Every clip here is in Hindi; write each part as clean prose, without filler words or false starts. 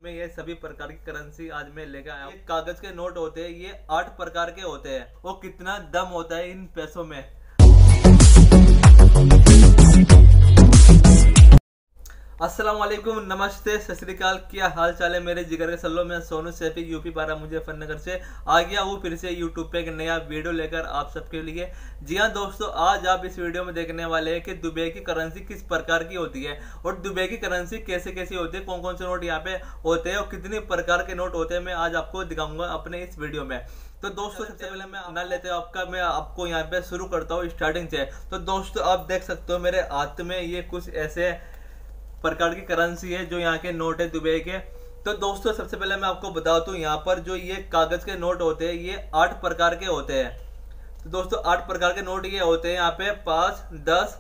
में ये सभी प्रकार की करेंसी आज मैं लेकर आया हूँ। कागज के नोट होते हैं, ये 8 प्रकार के होते हैं। वो कितना दम होता है इन पैसों में। अस्सलाम वालेकुम, नमस्ते, सत श्री अकाल। क्या हाल चाल है मेरे जिगर के सल्लो में सोनू सैफी यूपी 12 मुजफ्फरनगर से आ गया हूँ फिर से यूट्यूब पे एक नया वीडियो लेकर आप सबके लिए। जी हाँ दोस्तों, आज आप इस वीडियो में देखने वाले हैं कि दुबई की करेंसी किस प्रकार की होती है और दुबई की करेंसी कैसे कैसी होती है, कौन कौन से नोट यहाँ पे होते हैं और कितने प्रकार के नोट होते हैं, मैं आज आपको दिखाऊंगा अपने इस वीडियो में। तो दोस्तों सबसे पहले मैं आपको यहाँ पे शुरू करता हूँ स्टार्टिंग से। तो दोस्तों आप देख सकते हो मेरे हाथ में ये कुछ ऐसे प्रकार की करेंसी है जो यहाँ के नोट है दुबई के। तो दोस्तों सबसे पहले मैं आपको बता दूं, यहाँ पर जो ये कागज के नोट होते हैं ये 8 प्रकार के होते हैं। तो दोस्तों 8 प्रकार के नोट ये होते हैं यहाँ पे 5, 10,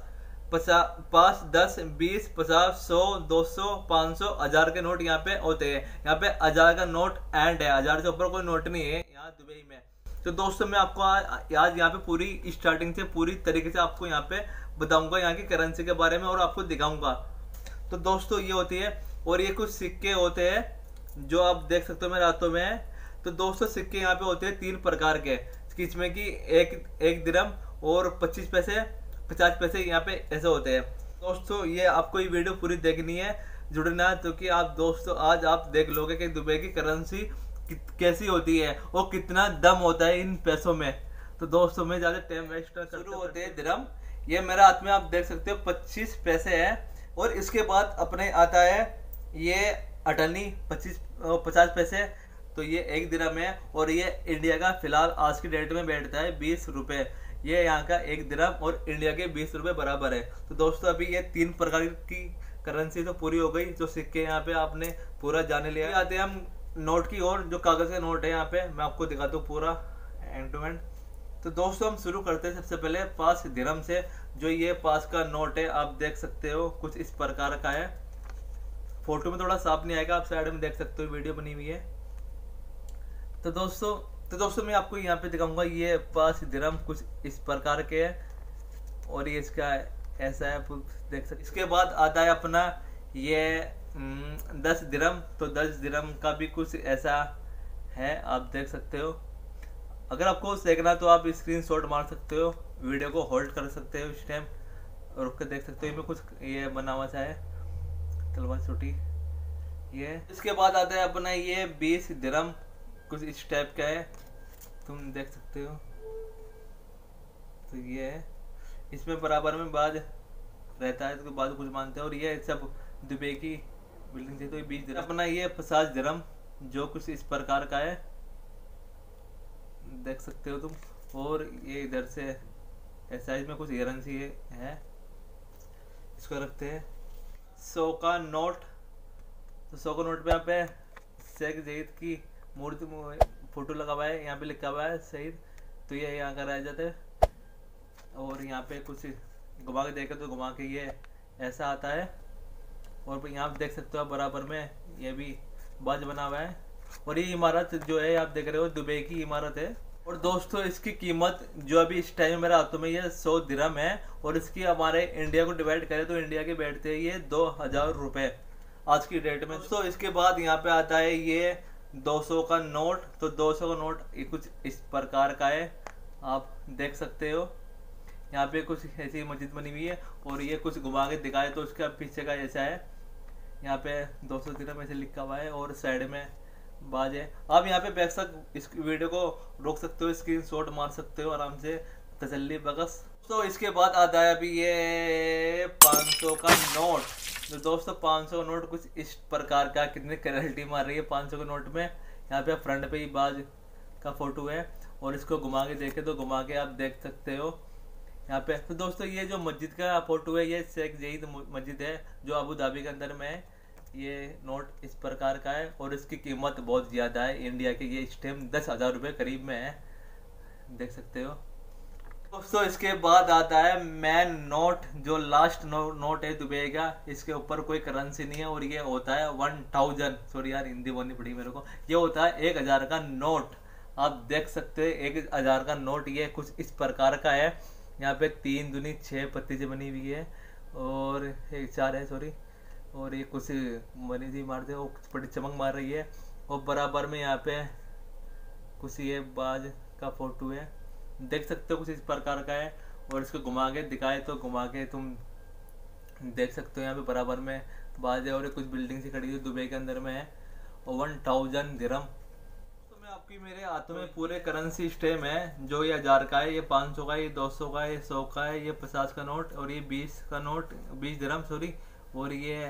20, 50, 100, 200, 500, 1000 के नोट यहाँ पे होते हैं। यहाँ पे 1000 का नोट एंड है, 1000 से ऊपर कोई नोट नहीं है यहाँ दुबई में। तो दोस्तों मैं आपको आज यहाँ पे पूरी स्टार्टिंग से पूरी तरीके से आपको यहाँ पे बताऊंगा यहाँ की करेंसी के बारे में और आपको दिखाऊंगा। तो दोस्तों ये होती है और ये कुछ सिक्के होते हैं जो आप देख सकते हो मेरे हाथों में है। तो दोस्तों सिक्के यहाँ पे होते हैं 3 प्रकार के, जिसमें कि एक दिरहम और 25 पैसे 50 पैसे यहाँ पे ऐसे होते हैं। दोस्तों ये आपको ये वीडियो पूरी देखनी है, जुड़ना है, तो कि आप दोस्तों आज आप देख लोगे कि दुबई की करेंसी कैसी होती है और कितना दम होता है इन पैसों में। तो दोस्तों में ज्यादा टाइम वेस्ट शुरू होते हैं दिरहम। ये मेरे हाथ में आप देख सकते हो 25 पैसे है और इसके बाद अपने आता है ये अटनी 50 पैसे। तो ये 1 दिरहम है और ये इंडिया का फिलहाल आज की डेट में बैठता है 20 रुपए। ये यहाँ का 1 दिरहम और इंडिया के 20 रुपए बराबर है। तो दोस्तों अभी ये 3 प्रकार की करेंसी तो पूरी हो गई, जो सिक्के यहाँ पे आपने पूरा जाने लिया। आते हैं हम नोट की ओर, जो कागज के नोट है यहाँ पे मैं आपको दिखाता हूँ पूरा एंड टू एंड। तो दोस्तों हम शुरू करते हैं सबसे पहले 5 दिरहम से। जो ये 5 का नोट है आप देख सकते हो कुछ इस प्रकार का है। फोटो में थोड़ा साफ नहीं आएगा, आप साइड में देख सकते हो, वीडियो बनी हुई है। तो दोस्तों मैं आपको यहाँ पे दिखाऊंगा ये 5 दिरहम कुछ इस प्रकार के है और ये इसका ऐसा है, देख सकते। इसके बाद आता है अपना ये 10 दिरहम। तो 10 दिरहम का भी कुछ ऐसा है, आप देख सकते हो। अगर आपको देखना तो आप स्क्रीनशॉट मार सकते हो, वीडियो को होल्ड कर सकते हो इस टाइम और रुक के देख सकते हो। इसमें कुछ ये बना हुआ सा है तलवार छोटी ये। इसके बाद आता है अपना ये 20 दिरहम कुछ इस टाइप का है, तुम देख सकते हो। तो ये है, इसमें बराबर में बाद रहता है तो बाद कुछ मानते हैं और ये सब दुबई की बिल्डिंग थी। तो ये 20 दिरहम। अपना ये 50 दिरहम जो कुछ इस प्रकार का है, देख सकते हो तुम। और ये इधर से साइज में कुछ करेंसी है, इसको रखते हैं। 100 का नोट। तो 100 का नोट पे यहाँ पे शेख ज़ायद की मूर्ति फोटो लगा हुआ है, यहाँ पे लिखा हुआ है शहीद। तो ये यहाँ का रह जाते हैं और यहाँ पे कुछ घुमा के देखे तो घुमा के ये ऐसा आता है। और यहाँ पे देख सकते हो आप बराबर में ये भी बाज बना हुआ है। और ये इमारत जो है आप देख रहे हो दुबई की इमारत है। और दोस्तों इसकी कीमत जो अभी इस टाइम मेरे हाथों में ये 100 दिरहम है और इसकी हमारे इंडिया को डिवाइड करें तो इंडिया के बैठते हैं ये 2000 रुपए आज की डेट में। तो इसके बाद यहाँ पे आता है ये 200 का नोट। तो 200 का नोट ये कुछ इस प्रकार का है, आप देख सकते हो। यहाँ पे कुछ ऐसी मस्जिद बनी हुई है और ये कुछ घुमा के दिखाए तो उसका पीछे का ऐसा है। यहाँ पे 200 दिरहम ऐसे लिखा हुआ है और साइड में बाज है। आप यहाँ पे बैक तक इस वीडियो को रोक सकते हो, स्क्रीनशॉट मार सकते हो आराम से तसल्ली बख्श। तो इसके बाद आता है अभी ये 500 का नोट। तो दोस्तों 500 का नोट कुछ इस प्रकार का, कितनी क्लैरिटी मार रही है 500 के नोट में। यहाँ पे फ्रंट पे ही बाज का फोटो है और इसको घुमा के देखे तो घुमा के आप देख सकते हो यहाँ पे। तो दोस्तों ये जो मस्जिद का फोटो है ये शेख ज़ायद मस्जिद है जो अबू धाबी के अंदर में है। ये नोट इस प्रकार का है और इसकी कीमत बहुत ज़्यादा है इंडिया के, ये इस टाइम 10,000 रुपये करीब में है, देख सकते हो दोस्तों। इसके बाद आता है मैन नोट, जो लास्ट नोट है दुबई का। इसके ऊपर कोई करेंसी नहीं है और ये होता है 1000, सॉरी यार हिंदी बोलनी पड़ी मेरे को। ये होता है 1000 का नोट, आप देख सकते हैं 1000 का नोट ये कुछ इस प्रकार का है। यहाँ पे 3 दूनी 6 पत्ती से बनी हुई है और 4 है, सॉरी और ये कुछ बनी थी इमारतें वो बड़ी चमक मार रही है। और बराबर में यहाँ पे कुछ ये बाज का फोटो है, देख सकते हो कुछ इस प्रकार का है। और इसको घुमा के दिखाए तो घुमा के तुम देख सकते हो यहाँ पे बराबर में बाज है। और ये कुछ बिल्डिंग सी खड़ी हुई दुबई के अंदर में है। और 1000 दिरहम। तो मैं आपकी मेरे हाथों में पूरे करेंसी स्टेम है, जो ये 1000 का है, ये 500 का है, ये 200 का है, ये 100 का है, ये 50 का नोट, और ये 20 का नोट, 20 दिरहम सॉरी, और ये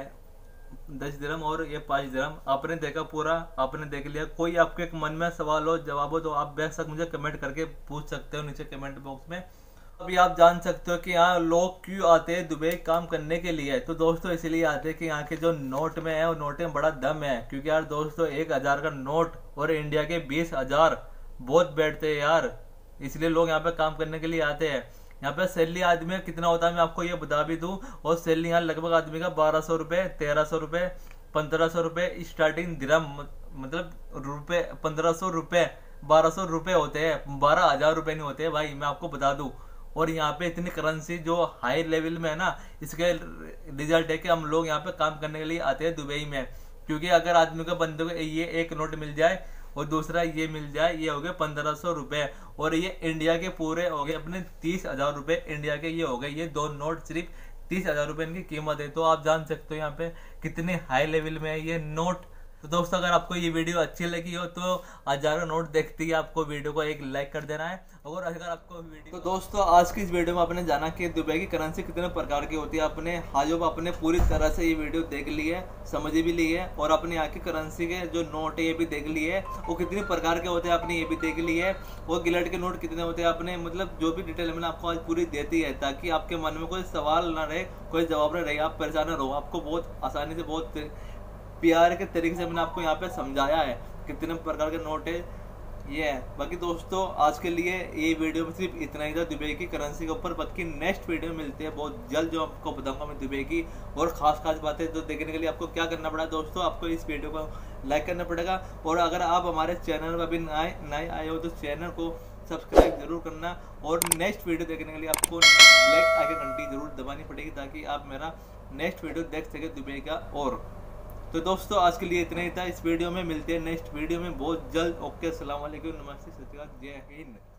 10 दिरहम, और ये 5 दिरहम। आपने देखा पूरा, आपने देख लिया। कोई आपके मन में सवाल हो जवाब हो तो आप बेशक मुझे कमेंट करके पूछ सकते हो नीचे कमेंट बॉक्स में। अभी आप जान सकते हो कि यहाँ लोग क्यों आते हैं दुबई काम करने के लिए। तो दोस्तों इसलिए आते हैं कि यहाँ के जो नोट में है वो नोट में बड़ा दम है। क्योंकि यार दोस्तों 1000 का नोट और इंडिया के 20,000 बहुत बैठते हैं यार, इसलिए लोग यहाँ पे काम करने के लिए आते हैं। यहाँ पे सैलरी आदमी का कितना होता है मैं आपको ये बता भी दूं। और सैलरी यहाँ लगभग आदमी का 1200 रुपये, 1300 रुपये, 1500 रुपये स्टार्टिंग दिरहम, मतलब रुपये 1500 रुपये, 1200 रुपये होते हैं, 12,000 रुपये नहीं होते भाई, मैं आपको बता दूं। और यहाँ पे इतनी करेंसी जो हाई लेवल में है ना, इसके रिजल्ट है कि हम लोग यहाँ पे काम करने के लिए आते हैं दुबई में। क्योंकि अगर आदमी को बंदे को ये एक नोट मिल जाए और दूसरा ये मिल जाए, ये हो गए 1500 रुपये। और ये इंडिया के पूरे हो गए अपने 30,000 रुपये इंडिया के, ये हो गए ये दो नोट सिर्फ 30,000 रुपये इनकी कीमत है। तो आप जान सकते हो यहाँ पे कितने हाई लेवल में है ये नोट। तो दोस्तों अगर आपको ये वीडियो अच्छी लगी हो तो हजारों नोट देखते ही आपको वीडियो को एक लाइक कर देना है। और अगर आपको वीडियो, तो दोस्तों आज की इस वीडियो में आपने जाना कि दुबई की करेंसी कितने प्रकार की होती है। आपने हाजोब आपने पूरी तरह से ये वीडियो देख ली है, समझ भी ली है। और अपने यहाँ की करेंसी के जो नोट है ये भी देख लिए है, वो कितने प्रकार के होते हैं आपने ये भी देख ली है। वो गिलट के नोट कितने होते हैं आपने, मतलब जो भी डिटेल मैंने आपको आज पूरी देती है, ताकि आपके मन में कोई सवाल ना रहे, कोई जवाब ना रहे, आप परेशान ना रहो। आपको बहुत आसानी से बहुत प्यार के तरीके से मैंने आपको यहाँ पे समझाया है कितने प्रकार के नोट है ये है। बाकी दोस्तों आज के लिए ये वीडियो में सिर्फ इतना ही था दुबई की करेंसी के ऊपर। बाकी नेक्स्ट वीडियो में मिलते हैं बहुत जल्द, जो आपको बताऊंगा मैं दुबई की और खास बातें। तो देखने के लिए आपको क्या करना पड़ा दोस्तों, आपको इस वीडियो को लाइक करना पड़ेगा। और अगर आप हमारे चैनल पर अभी नए आए हो तो चैनल को सब्सक्राइब जरूर करना। और नेक्स्ट वीडियो देखने के लिए आपको ब्लैक आइकन घंटी जरूर दबानी पड़ेगी, ताकि आप मेरा नेक्स्ट वीडियो देख सके दुबई का। और तो दोस्तों आज के लिए इतना ही था। इस वीडियो में मिलते हैं नेक्स्ट वीडियो में बहुत जल्द। ओके, अस्सलाम वालेकुम, नमस्ते, सत श्री अकाल, जय हिंद।